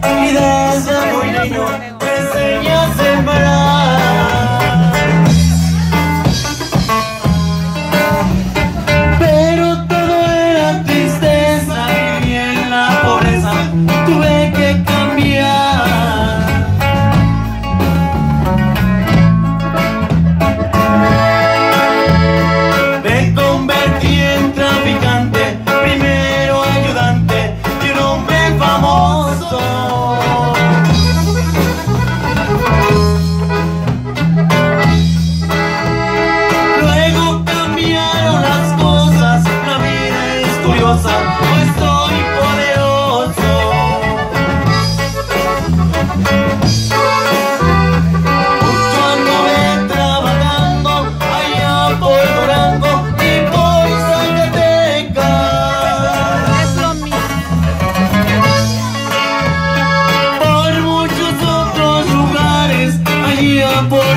y desde muy niño me enseñé a sembrar. Pero todo era tristeza, viví en la pobreza, tuve que cambiar. Me convertí en traficante, primero ayudante y un hombre famoso. Luego cambiaron las cosas, la vida es curiosa, hoy estoy poderoso. Mucho anduve trabajando allá por Durango y por Zacatecas. Es lo mismo. Por muchos otros lugares allá por